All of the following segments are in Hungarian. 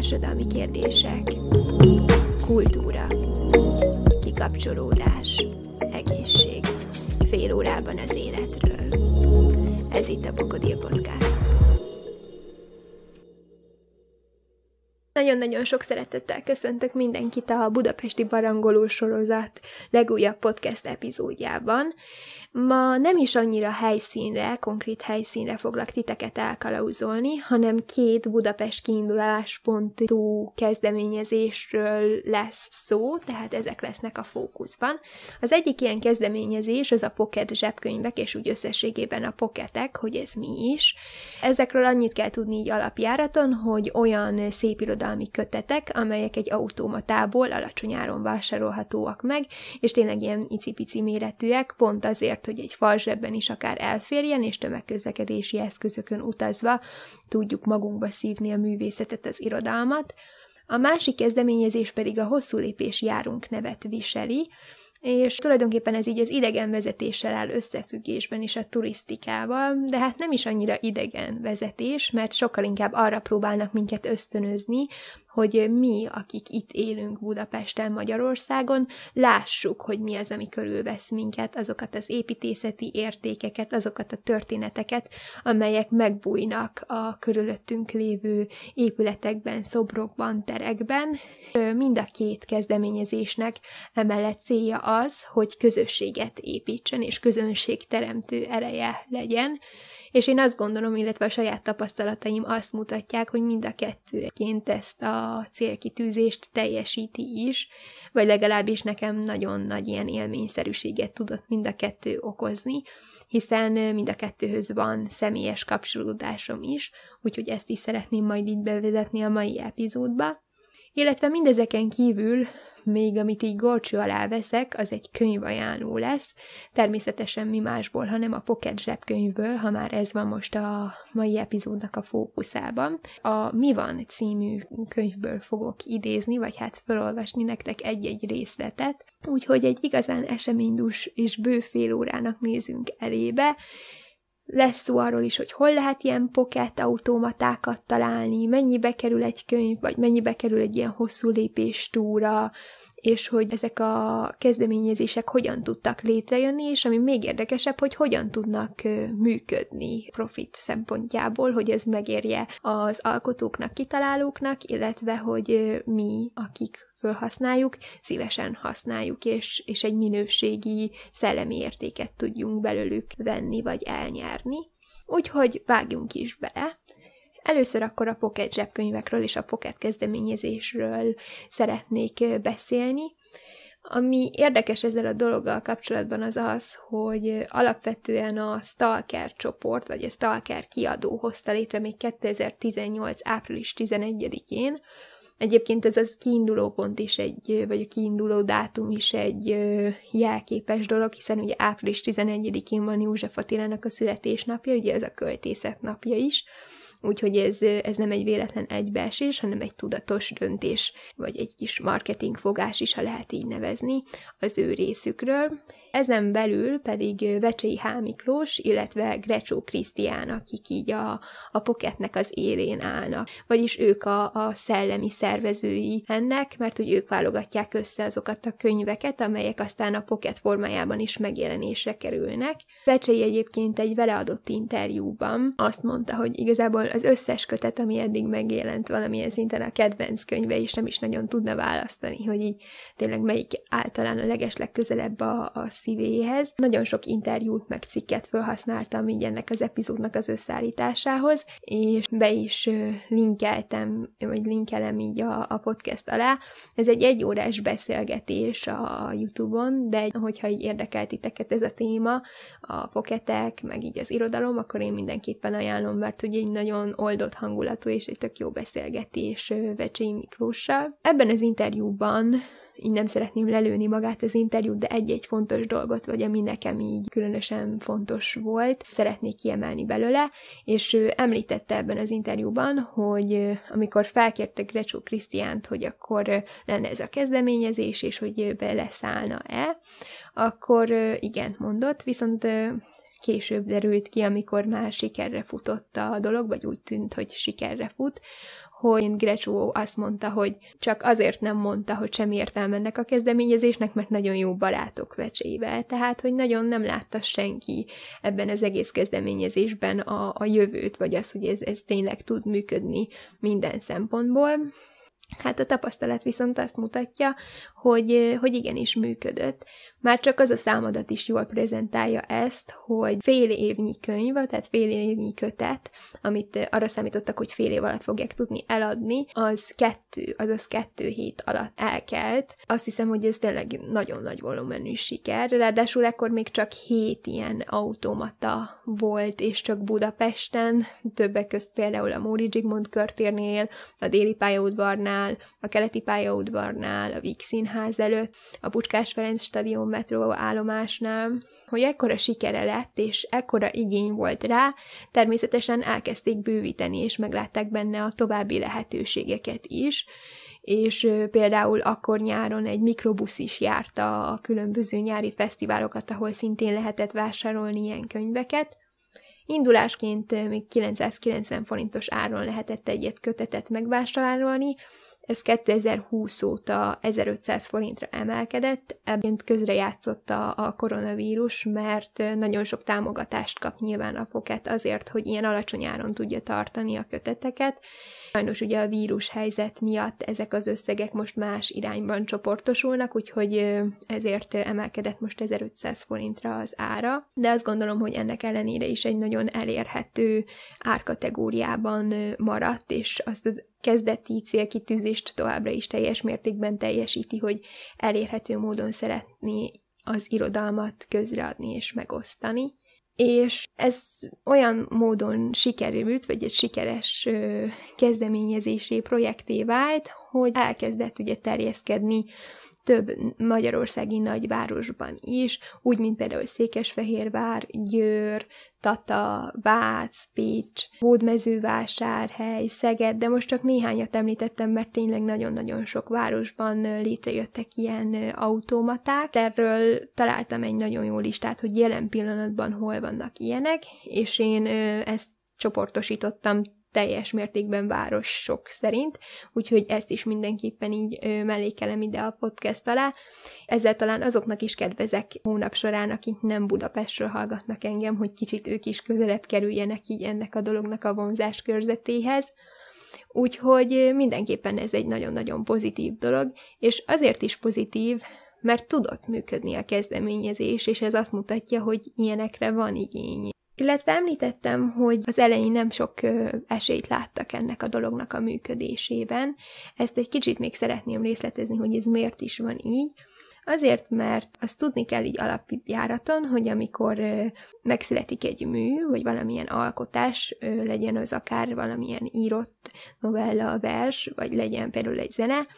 társadalmi kérdések, kultúra, kikapcsolódás, egészség, fél órában az életről. Ez itt a Bokodil Podcast. Nagyon-nagyon sok szeretettel köszöntök mindenkit a Budapesti Barangoló sorozat legújabb podcast epizódjában. Ma nem is annyira konkrét helyszínre foglak titeket elkalauzolni, hanem két Budapest kiinduláspontú kezdeményezésről lesz szó, tehát ezek lesznek a fókuszban. Az egyik ilyen kezdeményezés az a Pocket zsebkönyvek, és úgy összességében a Pocketek, hogy ez mi is. Ezekről annyit kell tudni így alapjáraton, hogy olyan szépirodalmi kötetek, amelyek egy automatából alacsony áron vásárolhatóak meg, és tényleg ilyen icipici méretűek, pont azért, hogy egy falzsebben is akár elférjen, és tömegközlekedési eszközökön utazva tudjuk magunkba szívni a művészetet, az irodalmat. A másik kezdeményezés pedig a Hosszú lépés járunk nevet viseli, és tulajdonképpen ez így az idegenvezetéssel áll összefüggésben is, a turisztikával, de hát nem is annyira idegenvezetés, mert sokkal inkább arra próbálnak minket ösztönözni, hogy mi, akik itt élünk Budapesten, Magyarországon, lássuk, hogy mi az, ami körülvesz minket, azokat az építészeti értékeket, azokat a történeteket, amelyek megbújnak a körülöttünk lévő épületekben, szobrokban, terekben. Mind a két kezdeményezésnek emellett célja az, hogy közösséget építsen, és közönségteremtő ereje legyen, és én azt gondolom, illetve a saját tapasztalataim azt mutatják, hogy mind a kettőként ezt a célkitűzést teljesíti is, vagy legalábbis nekem nagyon nagy ilyen élményszerűséget tudott mind a kettő okozni, hiszen mind a kettőhöz van személyes kapcsolódásom is, úgyhogy ezt is szeretném majd így bevezetni a mai epizódba. Illetve mindezeken kívül még amit így górcső alá veszek, az egy könyvajánló lesz. Természetesen mi másból, hanem a Pocket zsebkönyvből, ha már ez van most a mai epizódnak a fókuszában. A Mi van című könyvből fogok idézni, vagy hát felolvasni nektek egy-egy részletet. Úgyhogy egy igazán eseménydús és bő fél órának nézünk elébe. Lesz szó arról is, hogy hol lehet ilyen pocket automatákat találni, mennyibe kerül egy könyv, vagy mennyibe kerül egy ilyen hosszú lépés túra, és hogy ezek a kezdeményezések hogyan tudtak létrejönni, és ami még érdekesebb, hogy hogyan tudnak működni profit szempontjából, hogy ez megérje az alkotóknak, kitalálóknak, illetve hogy mi, akik felhasználjuk, szívesen használjuk, és egy minőségi szellemi értéket tudjunk belőlük venni, vagy elnyerni. Úgyhogy vágjunk is bele. Először akkor a Pocket zsebkönyvekről és a Pocket kezdeményezésről szeretnék beszélni. Ami érdekes ezzel a dologgal kapcsolatban az az, hogy alapvetően a Stalker csoport, vagy a Stalker kiadó hozta létre még 2018. április 11-én. Egyébként ez az kiinduló pont is vagy a kiinduló dátum is egy jelképes dolog, hiszen ugye április 11-én van József Attilának a születésnapja, ugye ez a költészet napja is, úgyhogy ez nem egy véletlen egybeesés, hanem egy tudatos döntés, vagy egy kis marketingfogás is, ha lehet így nevezni, az ő részükről. Ezen belül pedig Vecsei H. Miklós, illetve Grecsó Krisztián, akik így a Pocketnek az élén állnak. Vagyis ők a szellemi szervezői ennek, mert hogy ők válogatják össze azokat a könyveket, amelyek aztán a Pocket formájában is megjelenésre kerülnek. Vecsei egyébként egy vele adott interjúban azt mondta, hogy igazából az összes kötet, ami eddig megjelent valamilyen szinten a kedvenc könyve, és nem is nagyon tudna választani, hogy így tényleg melyik általán a legeslegközelebb a szívéhez. Nagyon sok interjút meg cikket felhasználtam így ennek az epizódnak az összeállításához, és be is linkelem így a podcast alá. Ez egy 1 órás beszélgetés a YouTube-on, de hogyha így érdekel titeket ez a téma, a pocketek, meg így az irodalom, akkor én mindenképpen ajánlom, mert ugye egy nagyon oldott hangulatú és egy tök jó beszélgetés Vecsei Miklóssal. Ebben az interjúban így nem szeretném lelőni magát az interjút, de egy-egy fontos dolgot, vagy ami nekem így különösen fontos volt, szeretnék kiemelni belőle, és ő említette ebben az interjúban, hogy amikor felkérte Grecsó Krisztiánt, hogy akkor lenne ez a kezdeményezés, és hogy beleszállna-e, akkor igent mondott, viszont később derült ki, amikor már sikerre futott a dolog, vagy úgy tűnt, hogy sikerre fut, hogy Grecsó azt mondta, hogy csak azért nem mondta, hogy semmi értelme ennek a kezdeményezésnek, mert nagyon jó barátok Vecsével. Tehát, hogy nagyon nem látta senki ebben az egész kezdeményezésben a jövőt, vagy az, hogy ez tényleg tud működni minden szempontból. Hát a tapasztalat viszont azt mutatja, hogy igenis működött. Már csak az a számadat is jól prezentálja ezt, hogy fél évnyi könyv, tehát fél évnyi kötet, amit arra számítottak, hogy fél év alatt fogják tudni eladni, azaz 2 hét alatt elkelt. Azt hiszem, hogy ez tényleg nagyon nagy volumenű siker. Ráadásul ekkor még csak 7 ilyen automata volt, és csak Budapesten, többek közt például a Móricz Zsigmond körtérnél, a Déli pályaudvarnál, a Keleti pályaudvarnál, a Víg Színház előtt, a Puskás Ferenc stadion metró állomásnál, hogy ekkora sikere lett, és ekkora igény volt rá, természetesen elkezdték bővíteni, és meglátták benne a további lehetőségeket is, és például akkor nyáron egy mikrobusz is járta a különböző nyári fesztiválokat, ahol szintén lehetett vásárolni ilyen könyveket. Indulásként még 990 forintos áron lehetett egyet kötetet megvásárolni, ez 2020 óta 1500 forintra emelkedett, ebben közrejátszott a koronavírus, mert nagyon sok támogatást kap nyilván a Pocket azért, hogy ilyen alacsony áron tudja tartani a köteteket. Sajnos ugye a vírus helyzet miatt ezek az összegek most más irányban csoportosulnak, úgyhogy ezért emelkedett most 1500 forintra az ára, de azt gondolom, hogy ennek ellenére is egy nagyon elérhető árkategóriában maradt, és azt az kezdeti célkitűzést továbbra is teljes mértékben teljesíti, hogy elérhető módon szeretné az irodalmat közreadni és megosztani. És ez olyan módon sikerült, vagy egy sikeres kezdeményezési projekté vált, hogy elkezdett ugye terjeszkedni több magyarországi nagyvárosban is, úgy, mint például Székesfehérvár, Győr, Tata, Vác, Pécs, Hódmezővásárhely, Szeged, de most csak néhányat említettem, mert tényleg nagyon-nagyon sok városban létrejöttek ilyen automaták. Erről találtam egy nagyon jó listát, hogy jelen pillanatban hol vannak ilyenek, és én ezt csoportosítottam teljes mértékben városok szerint, úgyhogy ezt is mindenképpen így mellékelem ide a podcast alá. Ezzel talán azoknak is kedvezek hónap során, akik nem Budapestről hallgatnak engem, hogy kicsit ők is közelebb kerüljenek így ennek a dolognak a vonzás körzetéhez. Úgyhogy mindenképpen ez egy nagyon-nagyon pozitív dolog, és azért is pozitív, mert tudott működni a kezdeményezés, és ez azt mutatja, hogy ilyenekre van igény. Illetve említettem, hogy az elején nem sok esélyt láttak ennek a dolognak a működésében. Ezt egy kicsit még szeretném részletezni, hogy ez miért is van így. Azért, mert azt tudni kell így alapjáraton, hogy amikor megszületik egy mű, vagy valamilyen alkotás, legyen az akár valamilyen írott novella, vers, vagy legyen például egy zene,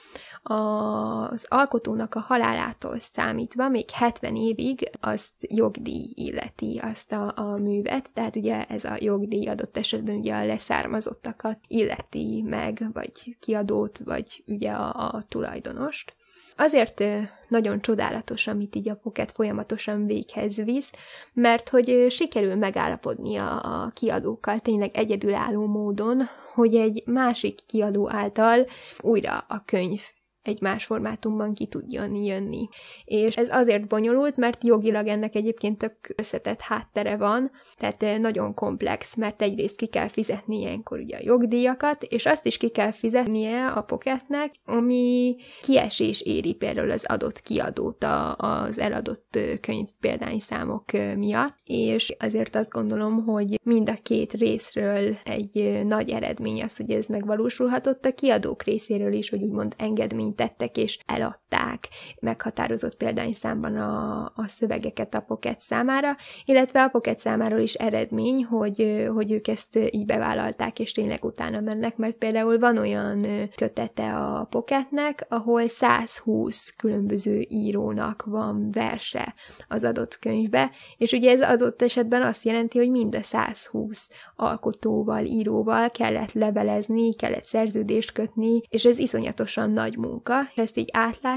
az alkotónak a halálától számítva még 70 évig azt jogdíj illeti azt a művet, tehát ugye ez a jogdíj adott esetben ugye a leszármazottakat illeti meg, vagy kiadót, vagy ugye a tulajdonost. Azért nagyon csodálatos, amit így a Pocket folyamatosan véghez visz, mert hogy sikerül megállapodni a kiadókkal tényleg egyedülálló módon, hogy egy másik kiadó által újra a könyv egy más formátumban ki tudjon jönni. És ez azért bonyolult, mert jogilag ennek egyébként tök összetett háttere van, tehát nagyon komplex, mert egyrészt ki kell fizetni ilyenkor ugye a jogdíjakat, és azt is ki kell fizetnie a Pocketnek, ami kiesés éri például az adott kiadót az eladott könyv példányszámok miatt, és azért azt gondolom, hogy mind a két részről egy nagy eredmény az, hogy ez megvalósulhatott, a kiadók részéről is, hogy úgymond engedményt tettek és eladták meghatározott példányszámban a szövegeket a Pocket számára, illetve a Pocket számáról is eredmény, hogy ők ezt így bevállalták, és tényleg utána mennek, mert például van olyan kötete a Pocketnek, ahol 120 különböző írónak van verse az adott könyvbe, és ugye ez adott esetben azt jelenti, hogy mind a 120 alkotóval, íróval kellett levelezni, kellett szerződést kötni, és ez iszonyatosan nagy munka, és ezt így átlátja,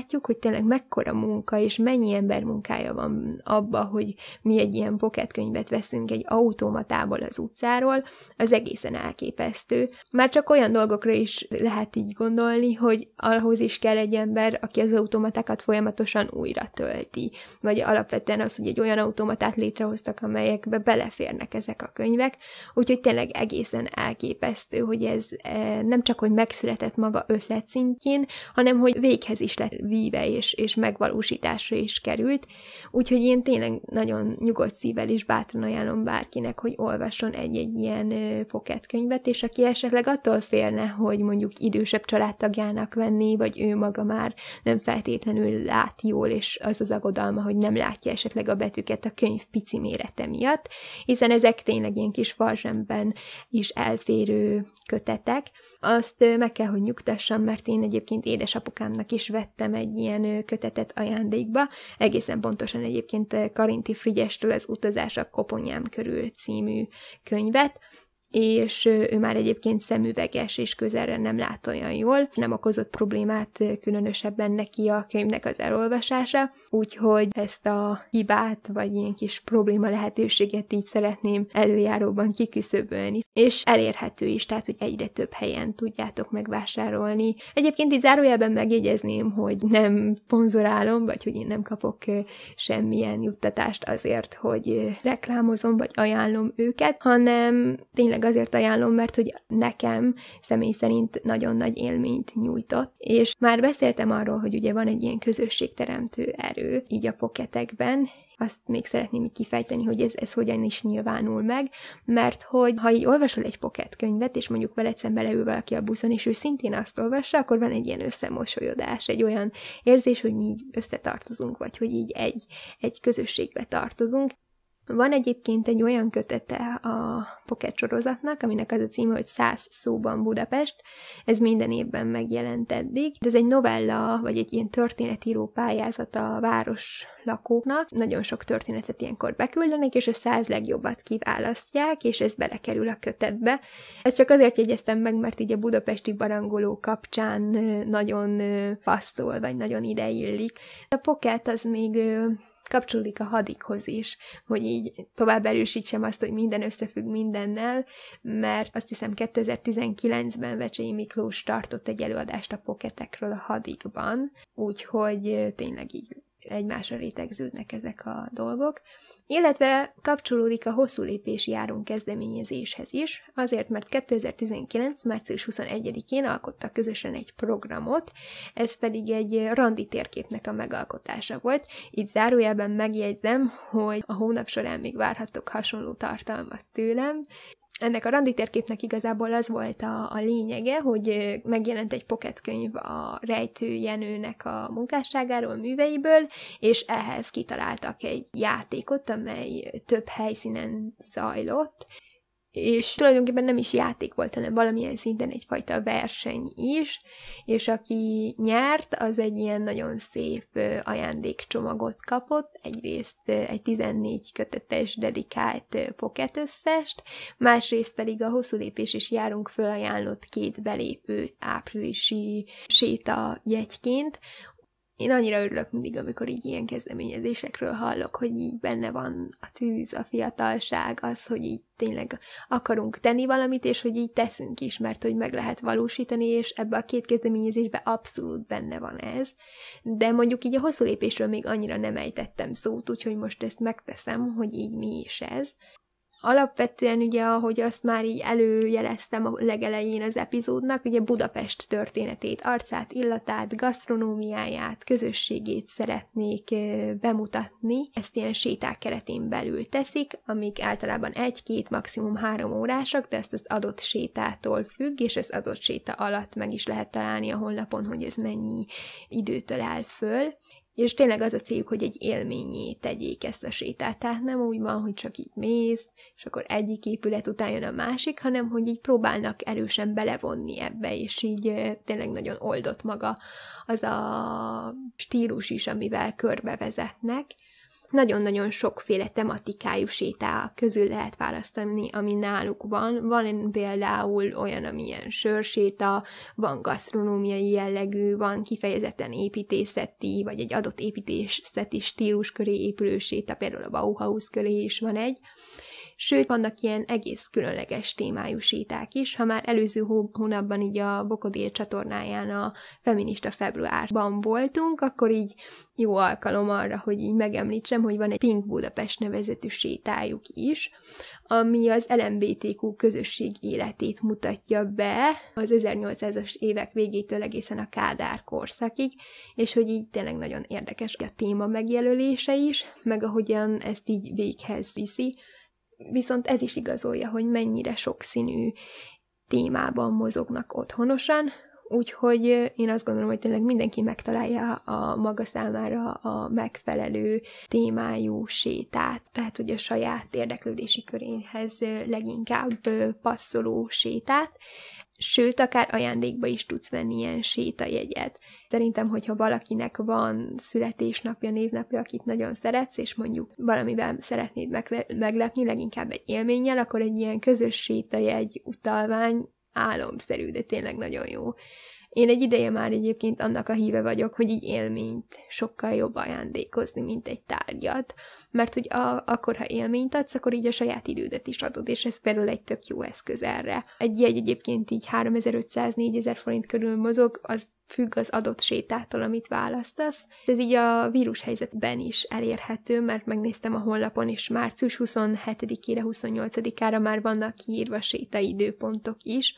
látjuk, hogy tényleg mekkora munka, és mennyi ember munkája van abba, hogy mi egy ilyen pocketkönyvet veszünk egy automatából az utcáról, az egészen elképesztő. Már csak olyan dolgokra is lehet így gondolni, hogy ahhoz is kell egy ember, aki az automatákat folyamatosan újra tölti. Vagy alapvetően az, hogy egy olyan automatát létrehoztak, amelyekbe beleférnek ezek a könyvek. Úgyhogy tényleg egészen elképesztő, hogy ez nem csak, hogy megszületett maga ötlet szintjén, hanem, hogy véghez is lett víve, és megvalósításra is került. Úgyhogy én tényleg nagyon nyugodt szívvel is bátran ajánlom bárkinek, hogy olvasson egy-egy ilyen pocketkönyvet, és aki esetleg attól félne, hogy mondjuk idősebb családtagjának venni, vagy ő maga már nem feltétlenül lát jól, és az az aggodalma, hogy nem látja esetleg a betűket a könyv pici mérete miatt, hiszen ezek tényleg ilyen kis farzsemben is elférő kötetek. Azt meg kell, hogy nyugtassam, mert én egyébként édesapukámnak is vettem egy ilyen kötetet ajándékba, egészen pontosan egyébként Karinti Frigyestől az Utazás a koponyám körül című könyvet, és ő már egyébként szemüveges, és közelre nem lát olyan jól, nem okozott problémát különösebben neki a könyvnek az elolvasása, úgyhogy ezt a hibát, vagy ilyen kis probléma lehetőséget így szeretném előjáróban kiküszöbölni, és elérhető is, tehát hogy egyre több helyen tudjátok megvásárolni. Egyébként itt zárójelben megjegyezném, hogy nem szponzorálom, vagy hogy én nem kapok semmilyen juttatást azért, hogy reklámozom, vagy ajánlom őket, hanem tényleg azért ajánlom, mert hogy nekem személy szerint nagyon nagy élményt nyújtott. És már beszéltem arról, hogy ugye van egy ilyen közösségteremtő erő így a pocketekben, azt még szeretném így kifejteni, hogy ez hogyan is nyilvánul meg, mert hogy ha így olvasol egy pocket könyvet, és mondjuk veled szembe leül valaki a buszon, és ő szintén azt olvassa, akkor van egy ilyen összemosolyodás, egy olyan érzés, hogy mi így összetartozunk, vagy hogy így egy közösségbe tartozunk. Van egyébként egy olyan kötete a pocket sorozatnak, aminek az a címe, hogy 100 szóban Budapest. Ez minden évben megjelent eddig. Ez egy novella, vagy egy ilyen történetíró pályázat a városlakóknak. Nagyon sok történetet ilyenkor beküldenek, és a 100 legjobbat kiválasztják, és ez belekerül a kötetbe. Ezt csak azért jegyeztem meg, mert így a budapesti barangoló kapcsán nagyon passzol, vagy nagyon ideillik. A pocket az még kapcsolódik a hadikhoz is, hogy így tovább erősítsem azt, hogy minden összefügg mindennel, mert azt hiszem 2019-ben Vecsei Miklós tartott egy előadást a pocketekről a hadikban, úgyhogy tényleg így egymásra rétegződnek ezek a dolgok. Illetve kapcsolódik a hosszú lépés járunk kezdeményezéshez is, azért, mert 2019. március 21-én alkottak közösen egy programot, ez pedig egy randi térképnek a megalkotása volt. Itt zárójelben megjegyzem, hogy a hónap során még várhattok hasonló tartalmat tőlem. Ennek a randi térképnek igazából az volt a lényege, hogy megjelent egy pocketkönyv a Rejtő Jenőnek a munkásságáról, műveiből, és ehhez kitaláltak egy játékot, amely több helyszínen zajlott, és tulajdonképpen nem is játék volt, hanem valamilyen szinten egyfajta verseny is, és aki nyert, az egy ilyen nagyon szép ajándékcsomagot kapott, egyrészt egy 14 kötetes dedikált pocket összest, másrészt pedig a hosszú lépés is járunk föl ajánlott 2 belépő áprilisi séta jegyként. Én annyira örülök mindig, amikor így ilyen kezdeményezésekről hallok, hogy így benne van a tűz, a fiatalság, az, hogy így tényleg akarunk tenni valamit, és hogy így teszünk is, mert hogy meg lehet valósítani, és ebbe a 2 kezdeményezésbe abszolút benne van ez. De mondjuk így a hosszú lépésről még annyira nem ejtettem szót, úgyhogy most ezt megteszem, hogy így mi is ez. Alapvetően ugye, ahogy azt már így előjeleztem a legelején az epizódnak, ugye Budapest történetét, arcát, illatát, gasztronómiáját, közösségét szeretnék bemutatni. Ezt ilyen séták keretén belül teszik, amik általában 1-2, maximum 3 órásak, de ezt az adott sétától függ, és az adott séta alatt meg is lehet találni a honlapon, hogy ez mennyi időtől áll föl. És tényleg az a céljuk, hogy egy élményé tegyék ezt a sétát. Tehát nem úgy van, hogy csak így mész, és akkor egyik épület után jön a másik, hanem hogy így próbálnak erősen belevonni ebbe, és így tényleg nagyon oldott maga az a stílus is, amivel körbevezetnek. nagyon-nagyon sokféle tematikájú séta közül lehet választani, ami náluk van. Van például olyan, ami ilyen sörséta, van gasztronómiai jellegű, van kifejezetten építészeti, vagy egy adott építészeti stílus köré épülő séta, például a Bauhaus köré is van egy. Sőt, vannak ilyen egész különleges témájú séták is. Ha már előző hónapban így a Bokodél csatornáján a Feminista Februárban voltunk, akkor így jó alkalom arra, hogy így megemlítsem, hogy van egy Pink Budapest nevezetű sétájuk is, ami az LMBTQ közösség életét mutatja be az 1800-as évek végétől egészen a Kádár korszakig, és hogy így tényleg nagyon érdekes a téma megjelölése is, meg ahogyan ezt így véghez viszi. Viszont ez is igazolja, hogy mennyire sokszínű témában mozognak otthonosan, úgyhogy én azt gondolom, hogy tényleg mindenki megtalálja a maga számára a megfelelő témájú sétát, tehát hogy a saját érdeklődési köréhez leginkább passzoló sétát, sőt, akár ajándékba is tudsz venni ilyen sétajegyet. Szerintem, hogyha valakinek van születésnapja, névnapja, akit nagyon szeretsz, és mondjuk valamivel szeretnéd meglepni, leginkább egy élménnyel, akkor egy ilyen közös sétajegy utalvány álomszerű, de tényleg nagyon jó. Én egy ideje már egyébként annak a híve vagyok, hogy így élményt sokkal jobb ajándékozni, mint egy tárgyat, mert hogy akkor, ha élményt adsz, akkor így a saját idődet is adod, és ez például egy tök jó eszköz erre. Egy jegy egyébként így 3500-4000 forint körül mozog, az függ az adott sétától, amit választasz. Ez így a vírushelyzetben is elérhető, mert megnéztem a honlapon, és március 27-ére, 28-ára már vannak kiírva sétaidőpontok is,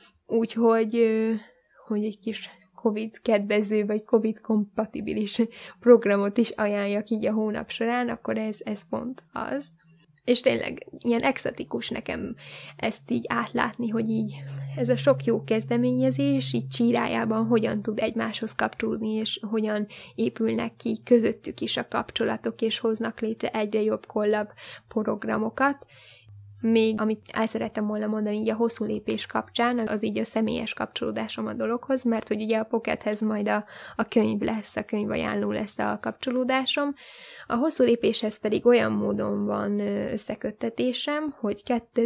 úgyhogy hogy egy kis COVID-kedvező, vagy COVID-kompatibilis programot is ajánljak így a hónap során, akkor ez pont az. És tényleg ilyen exotikus nekem ezt így átlátni, hogy így ez a sok jó kezdeményezés így csírájában hogyan tud egymáshoz kapcsolódni, és hogyan épülnek ki közöttük is a kapcsolatok, és hoznak létre egyre jobb kollab programokat. Még amit el szerettem volna mondani így a hosszú lépés kapcsán, az így a személyes kapcsolódásom a dologhoz, mert hogy ugye a Pockethez majd a könyv lesz, a könyvajánló lesz a kapcsolódásom. A hosszú lépéshez pedig olyan módon van összeköttetésem, hogy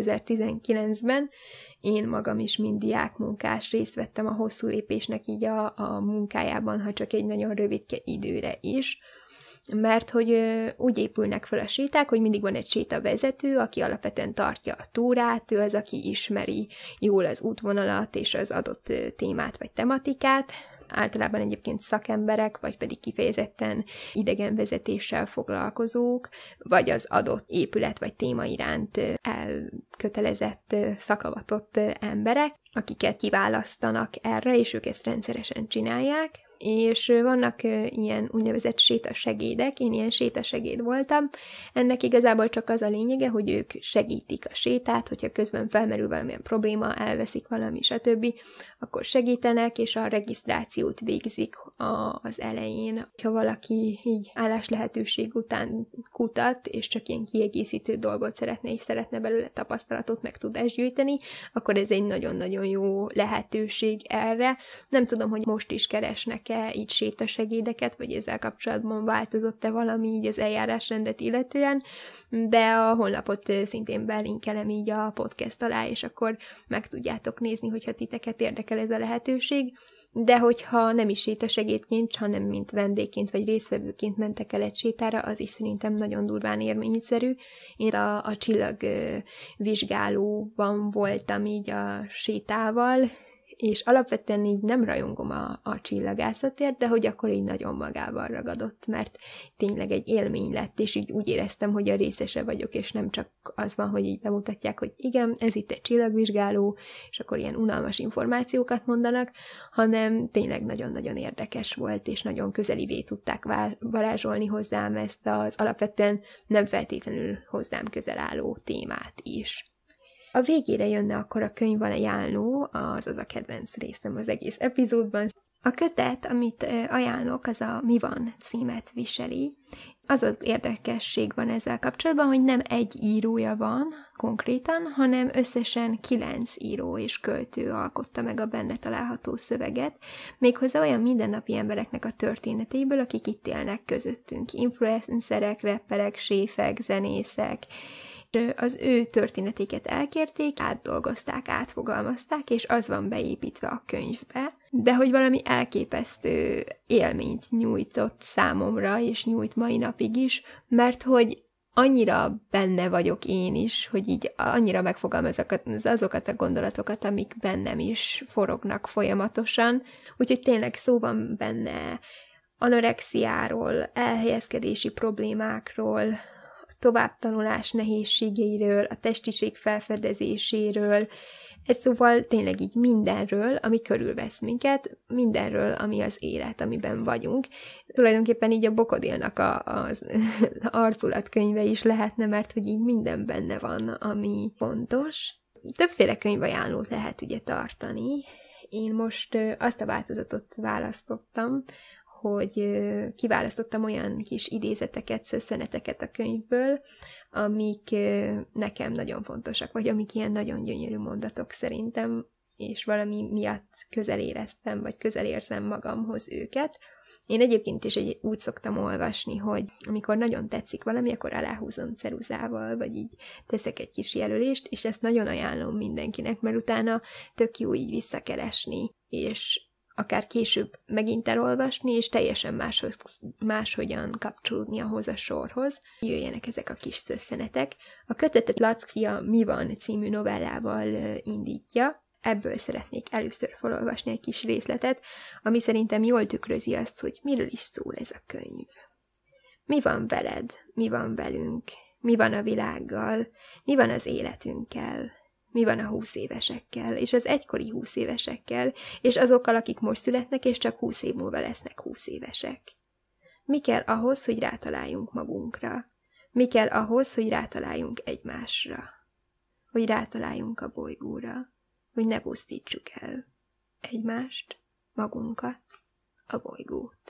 2019-ben én magam is, mint diákmunkás részt vettem a hosszú lépésnek így a munkájában, ha csak egy nagyon rövid időre is, mert hogy úgy épülnek fel a séták, hogy mindig van egy sétavezető, aki alapvetően tartja a túrát, ő az, aki ismeri jól az útvonalat és az adott témát vagy tematikát, általában egyébként szakemberek, vagy pedig kifejezetten idegenvezetéssel foglalkozók, vagy az adott épület vagy téma iránt elkötelezett, szakavatott emberek, akiket kiválasztanak erre, és ők ezt rendszeresen csinálják, és vannak ilyen úgynevezett sétasegédek, én ilyen sétasegéd voltam. Ennek igazából csak az a lényege, hogy ők segítik a sétát, hogyha közben felmerül valamilyen probléma, elveszik valami, stb., akkor segítenek, és a regisztrációt végzik az elején. Ha valaki így állás lehetőség után kutat, és csak ilyen kiegészítő dolgot szeretne, és szeretne belőle tapasztalatot, meg tudást gyűjteni, akkor ez egy nagyon-nagyon jó lehetőség erre. Nem tudom, hogy most is keresnek-e így sétasegédeket, vagy ezzel kapcsolatban változott-e valami így az eljárásrendet illetően, de a honlapot szintén belinkelem így a podcast alá, és akkor meg tudjátok nézni, hogyha titeket érdekel ez a lehetőség, de hogyha nem is sétasegédként, hanem mint vendégként vagy résztvevőként mentek el egy sétára, az is szerintem nagyon durván élményszerű. Én a csillagvizsgálóban voltam így a sétával, és alapvetően így nem rajongom a csillagászatért, de hogy akkor így nagyon magával ragadott, mert tényleg egy élmény lett, és így úgy éreztem, hogy a részese vagyok, és nem csak az van, hogy így bemutatják, hogy igen, ez itt egy csillagvizsgáló, és akkor ilyen unalmas információkat mondanak, hanem tényleg nagyon-nagyon érdekes volt, és nagyon közelivé tudták varázsolni hozzám ezt az alapvetően nem feltétlenül hozzám közel álló témát is. A végére jönne akkor a könyvajánló, azaz a kedvenc részem az egész epizódban. A kötet, amit ajánlok, az a Mi van címet viseli, Az az érdekesség van ezzel kapcsolatban, hogy nem egy írója van konkrétan, hanem összesen 9 író és költő alkotta meg a benne található szöveget, méghozzá olyan mindennapi embereknek a történetéből, akik itt élnek közöttünk. Influencerek, rapperek, séfek, zenészek. Az ő történetéket elkérték, átdolgozták, átfogalmazták, és az van beépítve a könyvbe. De hogy valami elképesztő élményt nyújtott számomra, és nyújt mai napig is, mert hogy annyira benne vagyok én is, hogy így annyira megfogalmazok azokat a gondolatokat, amik bennem is forognak folyamatosan. Úgyhogy tényleg szó van benne anorexiáról, elhelyezkedési problémákról, továbbtanulás nehézségeiről, a testiség felfedezéséről, egy szóval tényleg így mindenről, ami körülvesz minket, mindenről, ami az élet, amiben vagyunk. Tulajdonképpen így a Bokodilnak az arculatkönyve is lehetne, mert hogy így minden benne van, ami fontos. Többféle könyvajánlót lehet ugye tartani. Én most azt a változatot választottam, hogy kiválasztottam olyan kis idézeteket, szösszeneteket a könyvből, amik nekem nagyon fontosak, vagy amik ilyen nagyon gyönyörű mondatok szerintem, és valami miatt közel éreztem, vagy közel érzem magamhoz őket. Én egyébként is úgy szoktam olvasni, hogy amikor nagyon tetszik valami, akkor aláhúzom ceruzával, vagy így teszek egy kis jelölést, és ezt nagyon ajánlom mindenkinek, mert utána tök jó így visszakeresni, és akár később megint elolvasni, és teljesen máshogyan kapcsolódni ahhoz a sorhoz. Jöjjenek ezek a kis szösszenetek. A kötetet Lackfia Mi van című novellával indítja. Ebből szeretnék először felolvasni egy kis részletet, ami szerintem jól tükrözi azt, hogy miről is szól ez a könyv. Mi van veled? Mi van velünk? Mi van a világgal? Mi van az életünkkel? Mi van a 20 évesekkel, és az egykori 20 évesekkel, és azokkal, akik most születnek, és csak 20 év múlva lesznek 20 évesek? Mi kell ahhoz, hogy rátaláljunk magunkra? Mi kell ahhoz, hogy rátaláljunk egymásra? Hogy rátaláljunk a bolygóra? Hogy ne pusztítsuk el egymást, magunkat, a bolygót.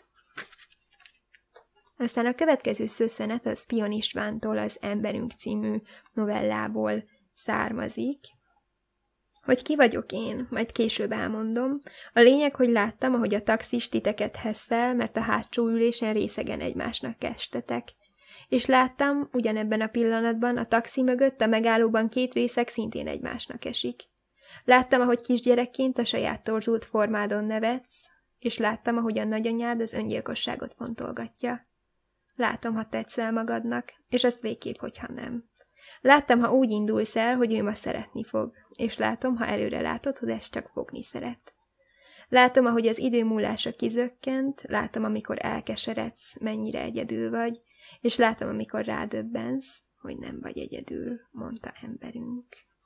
Aztán a következő szösszenet az Pion Istvántól az Emberünk című novellából származik. Hogy ki vagyok én, majd később elmondom. A lényeg, hogy láttam, ahogy a taxis titeket hesszel, mert a hátsó ülésen részegen egymásnak kestetek. És láttam, ugyanebben a pillanatban a taxi mögött a megállóban 2 részeg szintén egymásnak esik. Láttam, ahogy kisgyerekként a saját torzult formádon nevetsz, és láttam, ahogy a nagyanyád az öngyilkosságot fontolgatja. Látom, ha tetszel magadnak, és azt végképp, hogyha nem. Láttam, ha úgy indulsz el, hogy ő ma szeretni fog, és látom, ha előre látod, hogy ezt csak fogni szeret. Látom, ahogy az idő múlása kizökkent, látom, amikor elkeseredsz, mennyire egyedül vagy, és látom, amikor rádöbbensz, hogy nem vagy egyedül, mondta Emberünk.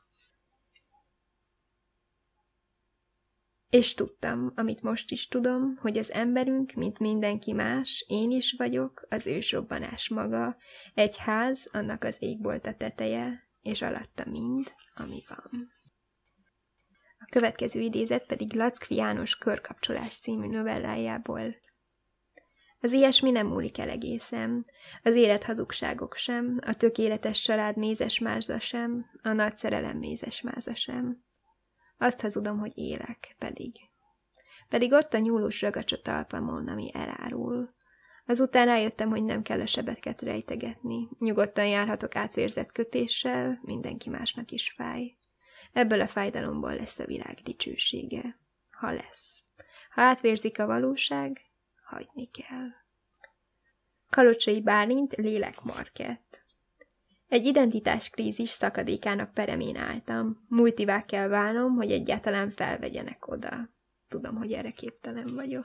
És tudtam, amit most is tudom, hogy az emberünk, mint mindenki más, én is vagyok, az ősrobbanás maga, egy ház, annak az égbolt a teteje, és alatta mind, ami van. A következő idézet pedig Lackfi János Körkapcsolás című novellájából. Az ilyesmi nem múlik el egészen, az élet hazugságok sem, a tökéletes család mézesmáza sem, a nagy szerelem mézesmáza sem. Azt hazudom, hogy élek, pedig ott a nyúlós ragacs a talpamon, ami elárul. Azután rájöttem, hogy nem kell a sebeket rejtegetni. Nyugodtan járhatok átvérzett kötéssel, mindenki másnak is fáj. Ebből a fájdalomból lesz a világ dicsősége. Ha lesz. Ha átvérzik a valóság, hagyni kell. Kalocsai Bálint, Lélekmarkett. Egy identitáskrízis szakadékának peremén álltam. Multivá kell válnom, hogy egyáltalán felvegyenek oda. Tudom, hogy erre képtelen vagyok.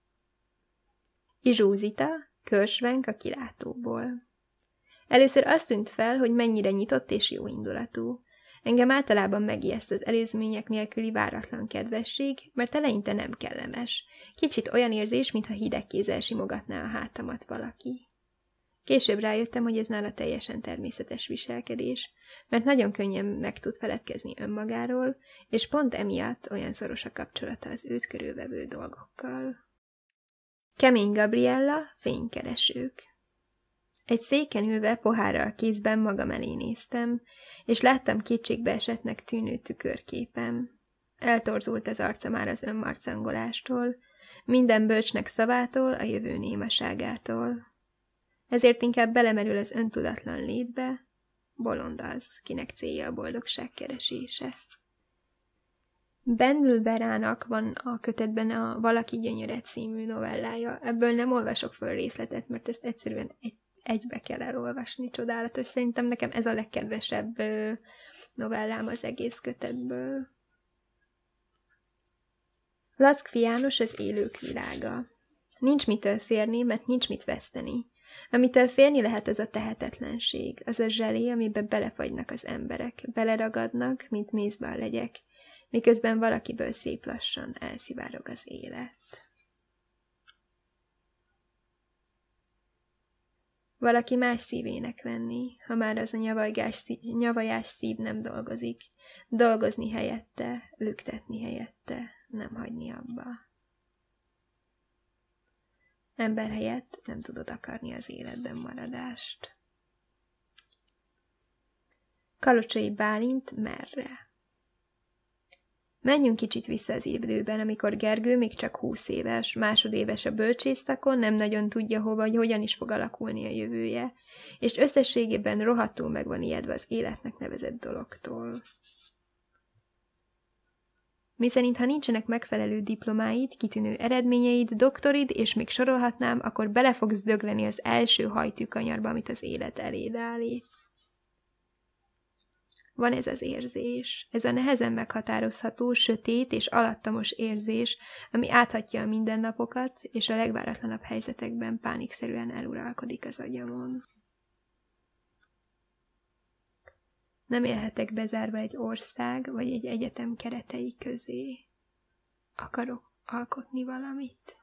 Izsó Zita, Körsvenk a kilátóból. Először azt tűnt fel, hogy mennyire nyitott és jó indulatú. Engem általában megijeszt az előzmények nélküli váratlan kedvesség, mert eleinte nem kellemes. Kicsit olyan érzés, mintha hideg kézzel simogatná a hátamat valaki. Később rájöttem, hogy ez nála teljesen természetes viselkedés, mert nagyon könnyen meg tud feledkezni önmagáról, és pont emiatt olyan szoros a kapcsolata az őt körülvevő dolgokkal. Kemény Gabriella, Fénykeresők. Egy széken ülve, pohárral kézben magam elé néztem, és láttam kétségbeesettnek tűnő tükörképem. Eltorzult az arca már az önmarcangolástól, minden bölcsnek szavától, a jövő némaságától. Ezért inkább belemerül az öntudatlan létbe, bolond az, kinek célja a boldogság keresése. Ben Wilberának van a kötetben a Valaki gyönyöre című novellája. Ebből nem olvasok föl részletet, mert ezt egyszerűen egybe kell elolvasni, csodálatos. Szerintem nekem ez a legkedvesebb novellám az egész kötetből. Lackfi János az élők világa. Nincs mitől félni, mert nincs mit veszteni. Amitől félni lehet, az a tehetetlenség, az a zselé, amibe belefagynak az emberek, beleragadnak, mint mézbe a legyek, miközben valakiből szép lassan elszivárog az élet. Valaki más szívének lenni, ha már az a nyavajás szív nem dolgozik, dolgozni helyette, lüktetni helyette, nem hagyni abba. Ember helyett nem tudod akarni az életben maradást. Kalocsai Bálint merre? Menjünk kicsit vissza az időben, amikor Gergő még csak 20 éves, másodéves a bölcsészszakon, nem nagyon tudja hova, vagy hogyan is fog alakulni a jövője, és összességében rohadtul meg van ijedve az életnek nevezett dologtól. Miszerint, ha nincsenek megfelelő diplomáid, kitűnő eredményeid, doktorid, és még sorolhatnám, akkor bele fogsz dögleni az első hajtűkanyarba, amit az élet eléd állít. Van ez az érzés, ez a nehezen meghatározható, sötét és alattamos érzés, ami áthatja a mindennapokat, és a legváratlanabb helyzetekben pánikszerűen eluralkodik az agyamon. Nem élhetek bezárva egy ország vagy egy egyetem keretei közé. Akarok alkotni valamit.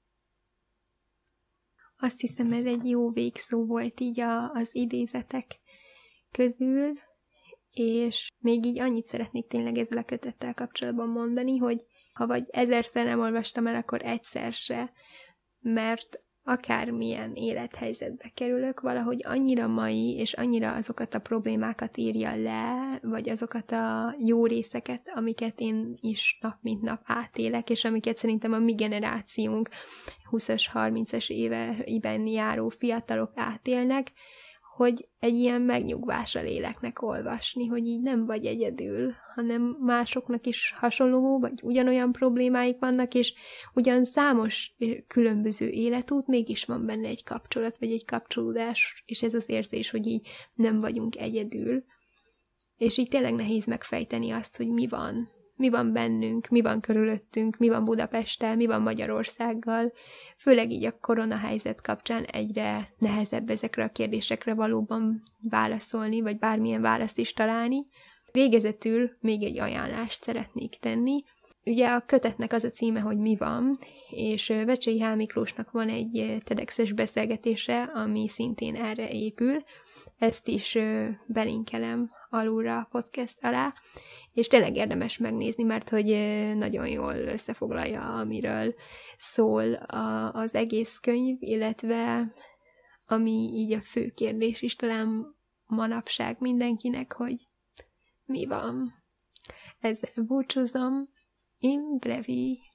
Azt hiszem, ez egy jó végszó volt így az idézetek közül, és még így annyit szeretnék tényleg ezzel a kötettel kapcsolatban mondani, hogy ha vagy 1000-szer nem olvastam el, akkor egyszer se, mert akármilyen élethelyzetbe kerülök, valahogy annyira mai, és annyira azokat a problémákat írja le, vagy azokat a jó részeket, amiket én is nap mint nap átélek, és amiket szerintem a mi generációnk 20-as, 30-as éveiben járó fiatalok átélnek, hogy egy ilyen megnyugvásra léleknek olvasni, hogy így nem vagy egyedül, hanem másoknak is hasonló, vagy ugyanolyan problémáik vannak, és ugyan számos különböző életút, mégis van benne egy kapcsolat, vagy egy kapcsolódás, és ez az érzés, hogy így nem vagyunk egyedül. És így tényleg nehéz megfejteni azt, hogy mi van bennünk, mi van körülöttünk, mi van Budapesttel, mi van Magyarországgal, főleg így a koronahelyzet kapcsán egyre nehezebb ezekre a kérdésekre valóban válaszolni, vagy bármilyen választ is találni. Végezetül még egy ajánlást szeretnék tenni. Ugye a kötetnek az a címe, hogy Mi van, és Vecsei H. Miklósnak van egy TEDx-es beszélgetése, ami szintén erre épül. Ezt is belinkelem alulra a podcast alá, és tényleg érdemes megnézni, mert hogy nagyon jól összefoglalja, amiről szól az egész könyv, illetve ami így a fő kérdés is talán manapság mindenkinek, hogy mi van. Ezzel búcsúzom, in brevi.